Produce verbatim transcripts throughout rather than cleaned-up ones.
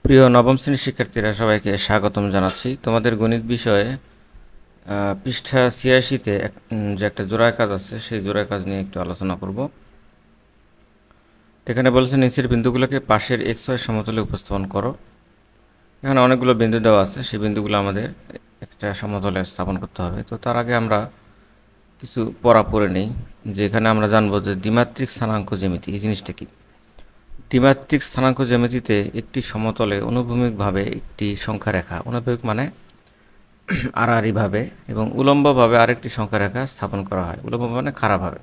প্রিয় নবম শ্রেণীর শিক্ষার্থীরা, সবাইকে স্বাগতম জানাচ্ছি। তোমাদের গণিত বিষয়ে পৃষ্ঠা ছিয়াশিতে যে একটা জোড়ায় কাজ আছে, সেই জোড়ায় কাজ নিয়ে একটু আলোচনা করব। এখানে বলছে নিচের বিন্দুগুলোকে পাশের এক্স ওয়াই সমতলে উপস্থাপন করো। এখানে অনেকগুলো বিন্দু দেওয়া আছে, সেই বিন্দুগুলো আমাদের একটা সমতলে স্থাপন করতে হবে। তো তার আগে আমরা কিছু পড়া পড়ে নেই, যেখানে আমরা জানবো যে দ্বিমাত্রিক স্থানাঙ্ক জ্যামিতি এই জিনিসটা কি। দ্বিমাত্রিক স্থানাঙ্ক জ্যামিতিতে একটি সমতলে অনুভূমিকভাবে একটি সংখ্যা রেখা, অনুভূমিক মানে আড়াআড়িভাবে এবং উলম্বভাবে আরেকটি সংখ্যা রেখা স্থাপন করা হয়। উলম্ব মানে খাড়াভাবে।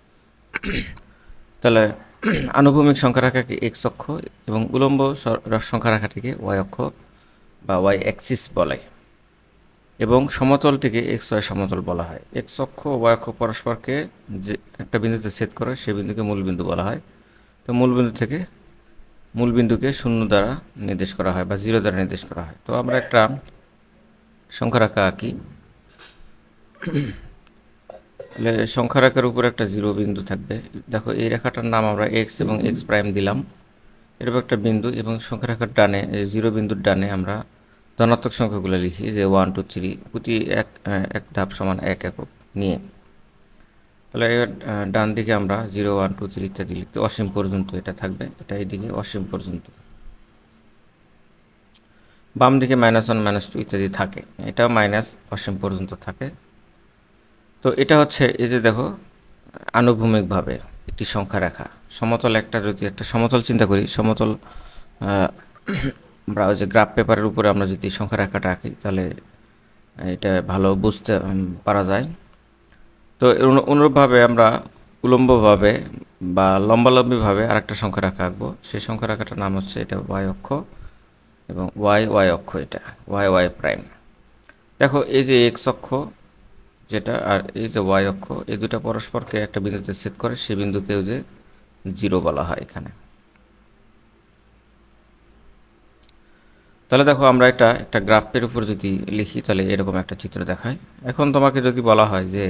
তাহলে আনুভূমিক সংখ্যা রেখাকে এক্স অক্ষ এবং উলম্ব সংখ্যা রেখাটিকে ওয়াই অক্ষ বা ওয়াই অ্যাক্সিস বলে, এবং সমতলটিকে এক্স ওয়াই সমতল বলা হয়। এক্স অক্ষ ও ওয়াই অক্ষ পরস্পরকে যে একটা বিন্দুতে ছেদ করে সেই বিন্দুকে মূলবিন্দু বলা হয়। তো মূলবিন্দু থেকে মূলবিন্দুকে শূন্য দ্বারা নির্দেশ করা হয় বা জিরো দ্বারা নির্দেশ করা হয়। তো আমরা একটা সংখ্যা রেখা আঁকি। তাহলে সংখ্যা রেখার উপর একটা জিরো বিন্দু থাকবে। দেখো, এই রেখাটার নাম আমরা এক্স এবং এক্স প্রাইম দিলাম। এরকম একটা বিন্দু, এবং সংখ্যা রেখার ডানে জিরো বিন্দুর ডানে আমরা ধনাত্মক সংখ্যাগুলো লিখি, যে ওয়ান টু থ্রি প্রতি এক এক ধাপ সমান এক একক নিয়ে। তাহলে ডান দিকে আমরা জিরো ওয়ান টু থ্রি ইত্যাদি লিখতে অসীম পর্যন্ত এটা থাকবে, এটা এইদিকে অসীম পর্যন্ত। বাম দিকে মাইনাস ওয়ান মাইনাস টু ইত্যাদি থাকে, এটাও মাইনাস অসীম পর্যন্ত থাকে। তো এটা হচ্ছে এই যে দেখো, আনুভূমিকভাবে একটি সংখ্যা রেখা সমতল, একটা যদি একটা সমতল চিন্তা করি, সমতল আমরা ওই যে গ্রাফ পেপারের উপরে আমরা যদি সংখ্যা রেখাটা আঁকি, তাহলে এটা ভালো বুঝতে পারা যায়। তো অনুরূপভাবে আমরা উলম্বভাবে বা লম্বালম্বিভাবে আরেকটা সংখ্যা রেখা আঁকবো। সেই সংখ্যা রেখাটার নাম হচ্ছে এটা ওয়াই অক্ষ এবং ওয়াই ওয়াই অক্ষ, এটা ওয়াই ওয়াই প্রাইম। দেখো, এই যে এক্স অক্ষ যেটা আর এই যে ওয়াই অক্ষ, এই দুটা পরস্পরকে একটা বিন্দুতে ছেদ করে, সেই বিন্দুকেও যে জিরো বলা হয় এখানে। তাহলে দেখো, আমরা এটা একটা গ্রাফের উপর যদি লিখি, তাহলে এরকম একটা চিত্র দেখায়। এখন তোমাকে যদি বলা হয় যে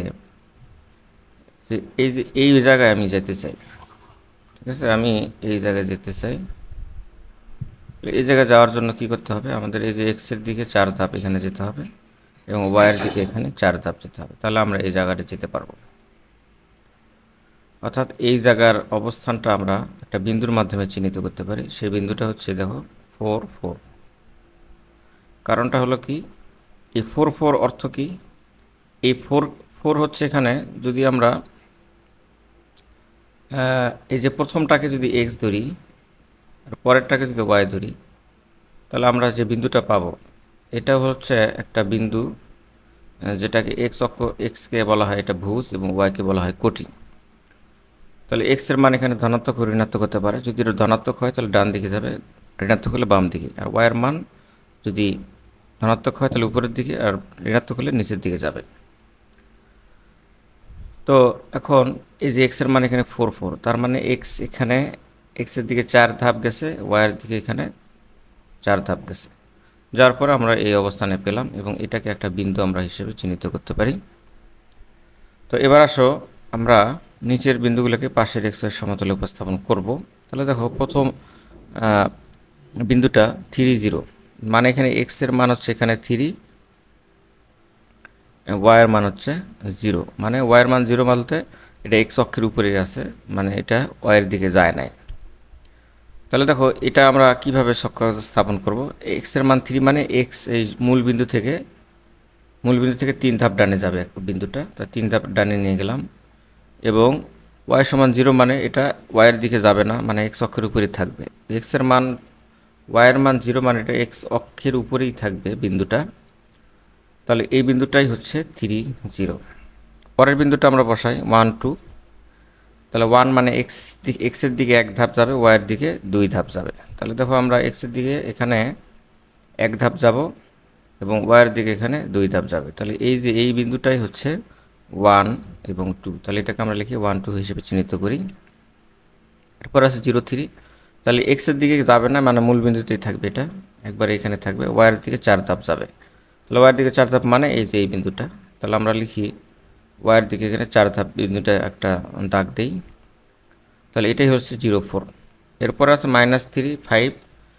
এই যে এই জায়গায় আমি যেতে চাই, ঠিক আছে, আমি এই জায়গায় যেতে চাই। এই জায়গায় যাওয়ার জন্য কি করতে হবে, আমাদের এই যে এক্সের দিকে চার ধাপ এখানে যেতে হবে এবং ওয়াইয়ের দিকে এখানে চার ধাপ যেতে হবে। তাহলে আমরা এই জায়গাটা যেতে পারবো। অর্থাৎ এই জায়গার অবস্থানটা আমরা একটা বিন্দুর মাধ্যমে চিহ্নিত করতে পারি। সেই বিন্দুটা হচ্ছে দেখো ফোর ফোর। কারণটা হলো কি, এই ফোর ফোর অর্থ কি, এই ফোর ফোর হচ্ছে এখানে যদি আমরা এই যে প্রথমটাকে যদি এক্স ধরি আর পরেরটাকে যদি ওয়াই ধরি, তাহলে আমরা যে বিন্দুটা পাবো এটা হচ্ছে একটা বিন্দু যেটাকে এক্স অক্ষ, এক্সকে বলা হয় এটা ভুজ এবং ওয়াইকে বলা হয় কোটি। তাহলে এক্স এর মান এখানে ধনাত্মক ও ঋণাত্মক হতে পারে। যদি এটা ধনাত্মক হয় তাহলে ডান দিকে যাবে, ঋণাত্মক হলে বাম দিকে। আর ওয়াইয়ের মান যদি ধনাত্মক হয় তাহলে উপরের দিকে, আর ঋণাত্মক হলে নিচের দিকে যাবে। তো এখন এই যে এক্স এর মান এখানে ফোর ফোর, তার মানে এক্স এখানে এক্সের দিকে চার ধাপ গেছে, ওয়াইয়ের দিকে এখানে চার ধাপ গেছে, যার পরে আমরা এই অবস্থানে পেলাম এবং এটাকে একটা বিন্দু আমরা হিসেবে চিহ্নিত করতে পারি। তো এবার আসো আমরা নিচের বিন্দুগুলোকে পাশের এক্স এর সমতলে উপস্থাপন করব। তাহলে দেখো, প্রথম বিন্দুটা থ্রি জিরো, মানে এখানে এক্স এর মান হচ্ছে এখানে থ্রি, ওয়াইয়ের মান হচ্ছে জিরো। মানে ওয়াইয়ের মান জিরো বলতে এটা এক্স অক্ষের উপরেই আছে, মানে এটা ওয়াইয়ের দিকে যায় নাই। তাহলে দেখো, এটা আমরা কিভাবে স্থাপন করব। এক্স এর মান থ্রি মানে এক্স এই মূল বিন্দু থেকে মূল বিন্দু থেকে তিন ধাপ ডানে যাবে বিন্দুটা, তা তিন ধাপ ডানে নিয়ে গেলাম। এবং ওয়াই সমান জিরো মানে এটা ওয়াইয়ের দিকে যাবে না, মানে এক্স অক্ষের উপরেই থাকবে। এক্স এর মান ওয়াইয়ের মান জিরো মানে এটা এক্স অক্ষের উপরেই থাকবে বিন্দুটা। তাহলে এই বিন্দুটাই হচ্ছে থ্রি জিরো। পরের বিন্দুটা আমরা বসাই ওয়ান টু। তাহলে ওয়ান মানে এক্স দিকে এক্সের দিকে এক ধাপ যাবে, ওয়াইয়ের দিকে দুই ধাপ যাবে। তাহলে দেখো, আমরা এক্সের দিকে এখানে এক ধাপ যাব এবং ওয়াইয়ের দিকে এখানে দুই ধাপ যাবে। তাহলে এই যে এই বিন্দুটাই হচ্ছে ওয়ান এবং টু। তাহলে এটাকে আমরা লিখি ওয়ান টু হিসেবে চিহ্নিত করি। এরপর আছে জিরো থ্রি। তাহলে এক্সের দিকে যাবে না, মানে মূল বিন্দুতেই থাকবে, এটা একবার এখানে থাকবে, ওয়াইয়ের দিকে চার ধাপ যাবে। তাহলে ওয়াইয়ের দিকে চার ধাপ মানে এই যে এই বিন্দুটা। তাহলে আমরা লিখি ওয়াইয়ের দিকে এখানে চার ধাপ বিন্দুটা একটা দাগ দেই। তাহলে এটাই হচ্ছে জিরো ফোর। এরপর আছে মাইনাস থ্রি ফাইভ।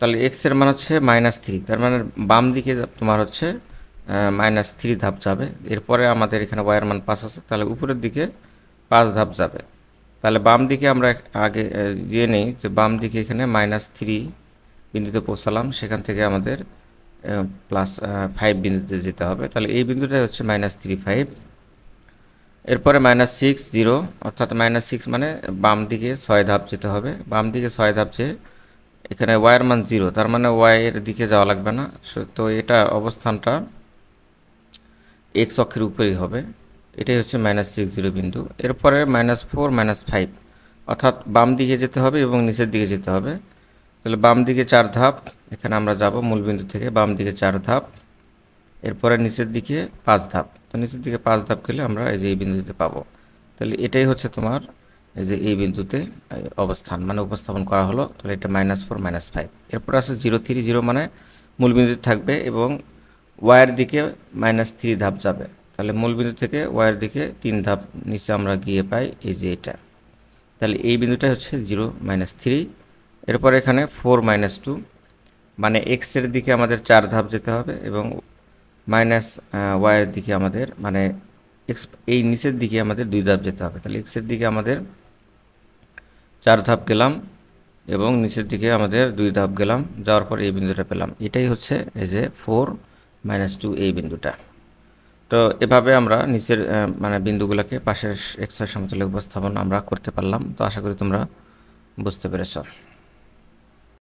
তাহলে এক্স এর মান হচ্ছে মাইনাস থ্রি, তার মানে বাম দিকে তোমার হচ্ছে মাইনাস থ্রি ধাপ যাবে। এরপরে আমাদের এখানে ওয়াইয়ের মান পাঁচ আছে, তাহলে উপরের দিকে পাঁচ ধাপ যাবে। তাহলে বাম দিকে আমরা আগে দিয়ে নেই যে বাম দিকে এখানে মাইনাস থ্রি বিন্দুতে পৌঁছালাম, সেখান থেকে আমাদের প্লাস ফাইভ বিন্দুতে যেতে হবে। তাহলে এই বিন্দুটাই হচ্ছে মাইনাস থ্রি ফাইভ। এরপরে মাইনাস সিক্স জিরো, অর্থাৎ মাইনাস সিক্স মানে বাম দিকে ছয় ধাপ যেতে হবে। বাম দিকে ছয় ধাপ যে এখানে ওয়াইয়ের মান জিরো, তার মানে ওয়াইয়ের দিকে যাওয়া লাগবে না, তো এটা অবস্থানটা এক্স অক্ষের উপরেই হবে। এটাই হচ্ছে মাইনাস সিক্স জিরো বিন্দু। এরপরে মাইনাস ফোর মাইনাস ফাইভ, অর্থাৎ বাম দিকে যেতে হবে এবং নিচের দিকে যেতে হবে। তাহলে বাম দিকে চার ধাপ, এখানে আমরা যাব মূল বিন্দু থেকে বাম দিকে চার ধাপ, এরপরে নিচের দিকে পাঁচ ধাপ। তো নিচের দিকে পাঁচ ধাপ গেলে আমরা এই যে এই বিন্দুতে পাবো। তাহলে এটাই হচ্ছে তোমার এই যে এই বিন্দুতে অবস্থান মানে উপস্থাপন করা হলো। তাহলে এটা মাইনাস ফোর মাইনাস ফাইভ। এরপর আছে জিরো থ্রি জিরো, মানে মূল বিন্দুতে থাকবে এবং ওয়াইয়ের দিকে মাইনাস থ্রি ধাপ যাবে। তাহলে মূল বিন্দু থেকে ওয়াইয়ের দিকে তিন ধাপ নিচে আমরা গিয়ে পাই এই যে এটা। তাহলে এই বিন্দুটাই হচ্ছে জিরো মাইনাস থ্রি। এরপর এখানে ফোর মাইনাস টু, মানে এক্সের দিকে আমাদের চার ধাপ যেতে হবে এবং মাইনাস ওয়াইয়ের দিকে আমাদের মানে এক্স এই নিচের দিকে আমাদের দুই ধাপ যেতে হবে। তাহলে এক্সের দিকে আমাদের চার ধাপ গেলাম এবং নিচের দিকে আমাদের দুই ধাপ গেলাম, যাওয়ার পর এই বিন্দুটা পেলাম। এটাই হচ্ছে এই যে ফোর মাইনাস টু এই বিন্দুটা। তো এভাবে আমরা নিচের মানে বিন্দুগুলোকে পাশের এক্সের সমতলে উপস্থাপন আমরা করতে পারলাম। তো আশা করি তোমরা বুঝতে পেরেছ।